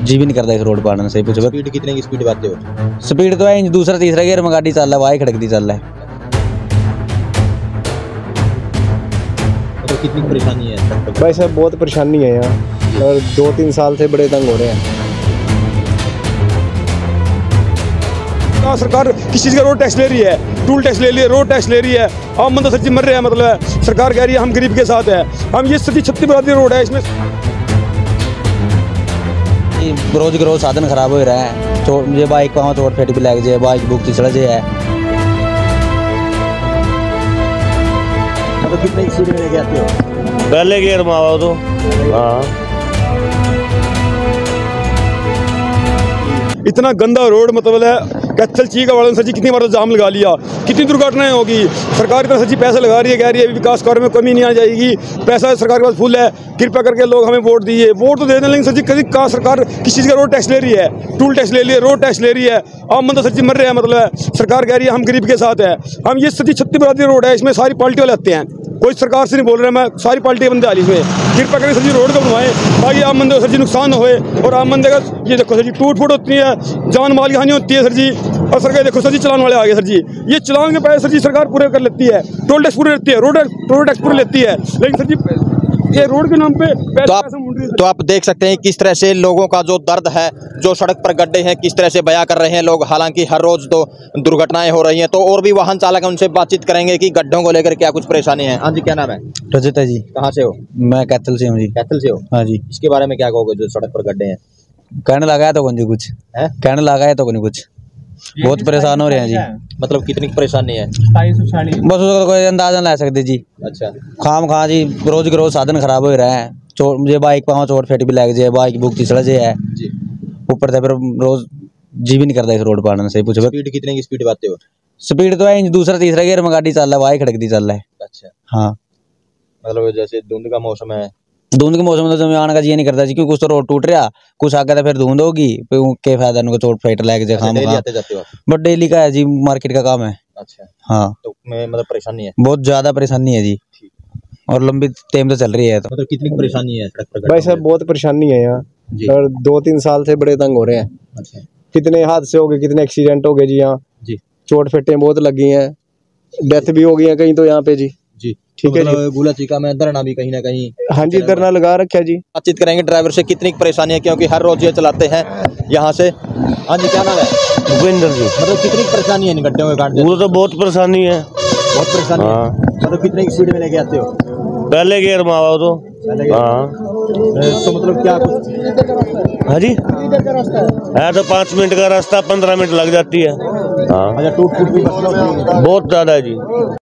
जी भी नहीं करता इस रोड पर आने से। पूछो स्पीड कितने की स्पीड बातें हो? स्पीड तो है दूसरा तीसरा गियर में गाड़ी चल रहा है, वही खड़कती चल रहा है। तो कितनी परेशानी है? भाई साहब बहुत परेशानी है यहाँ, और 2-3 साल से बड़े तंग हो रहे हैं। सरकार किस चीज़ का रोड टैक्स ले रही है, टूल टैक्स ले रही है, रोड टैक्स ले रही है। आम बंदा सच्ची मर रहे हैं, मतलब सरकार कह रही है हम गरीब के साथ है। हम ये सच्ची 36 बरादरी रोड है, इसमें रोज के रोज साधन खराब हो रहा है। ये बाइक पाँव चोट फेट भी लग जाए, बाइक बुक चढ़ जाए। तो कितने की स्पीड में लेके आते हो? पहले गियर में आओ तो। हाँ इतना गंदा रोड, मतलब है कैथल चीका वालों ने सच्ची कितनी बार तो जाम लगा लिया, कितनी दुर्घटनाएं होगी। सरकार इतना सच्ची पैसा लगा रही है, कह रही है विकास कार्य में कमी नहीं आ जाएगी, पैसा सरकार के पास फुल है, कृपया करके लोग हमें वोट दिए। वोट तो दे दें, लेकिन सच्ची कभी कहाँ सरकार किस चीज़ का रोड टैक्स ले रही है, टूल टैक्स ले रही है, रोड टैक्स ले रही है। आम बंदा सच्ची मर रहे हैं, मतलब सरकार कह रही है हम गरीब के साथ है। हम ये सच्ची 36 बरादरी रोड है, इसमें सारी पार्टी वाले आते हैं, कोई सरकार से नहीं बोल रहे, मैं सारी पार्टी के बंदे आ रही इसमें। कृपया करके सच्ची रोड को बनवाएं ताकि आम बंदे को सच्ची नुकसान होए। और आम बंदे का ये देखो सर जी टूट फूट होती है, जान माल की हानि होती है सर जी। और सरकार देखो सर जी चलान वाले आ गए सर जी, ये चलान के पैसे सर जी सरकार पूरे कर लेती है, टोल टैक्स पूरे लेती है, रोड टैक्स पूरे लेती है, लेकिन सर जी ये रोड के नाम पे तो आप देख सकते हैं किस तरह से लोगों का जो दर्द है, जो सड़क पर गड्ढे हैं, किस तरह से बयां कर रहे हैं लोग। हालांकि हर रोज तो दुर्घटनाएं हो रही हैं, तो और भी वाहन चालक हैं, उनसे बातचीत करेंगे कि गड्ढों को लेकर क्या कुछ परेशानी है। हाँ जी, क्या नाम है? रजत है जी। कहाँ से हो? मैं कैथल से हूँ जी। कैथल से हो? हाँ जी। इसके बारे में क्या कहोगे जो सड़क पर गड्ढे हैं? कहने लगा है तो कौन जी कुछ है, कहने लगा है तो कौन कुछ, बहुत परेशान हो रहे हैं जी। मतलब कितनी परेशानी है? बस उसका कोई अंदाजा ला सकते जी। अच्छा, खाम खा जी रोज के रोज साधन खराब हो रहा है। ये बाइक पाँव चोट फेट भी लग जाए, बाइक बुक चढ़ जाए, ऊपर से फिर रोज जी भी नहीं करता इस रोड पर आने से। पूछो स्पीड कितने की स्पीड बातें हो? स्पीड तो है दूसरा तीसरा गियर में गाड़ी चल रहा है, वही खड़कती चल रहा है। अच्छा, हाँ मतलब जैसे धुंध का मौसम है, धुंध के मौसम में तो आने का जी नहीं करता जी, क्योंकि कुछ तो रोड टूट रहा, कुछ आगे तो फिर धुंध होगी, फिर क्या फायदा उनको चोट फेट लग जाए। खाम आते जाते हो? बट डेली का है जी, मार्केट का काम है। अच्छा, हाँ तो मतलब परेशानी है, बहुत ज्यादा परेशानी है जी, और लंबी टाइम तो चल रही है। तो मतलब कितनी परेशानी है सड़क पर? भाई साहब बहुत परेशानी है यहाँ, और 2-3 साल से बड़े तंग हो रहे हैं। अच्छा, कितने हादसे हो गए, कितने एक्सीडेंट हो गए जी यहाँ जी, चोट फेटें बहुत लगी हैं, डेथ भी हो गई है कहीं तो यहाँ पे जी। जी ठीक है जी। गुला चीका में धरना भी कहीं ना कहीं। हाँ जी, धरना लगा रखा जी। बातचीत करेंगे ड्राइवर से कितनी परेशानी है, क्योंकि हर रोज ये चलाते हैं यहाँ से। हाँ जी, क्या नाम है? भूपेंद्र जी। मतलब कितनी परेशानी है इन गड्ढों में काटने? वो तो बहुत परेशानी है, बहुत परेशानी है। मतलब कितने की स्पीड में लेके आते हो? पहले गियर में आओ तो। हाँ तो मतलब क्या कुछ? हाँ जी, है तो 5 मिनट का रास्ता 15 मिनट लग जाती है। हाँ अच्छा, टूट फूट भी बहुत ज्यादा है जी।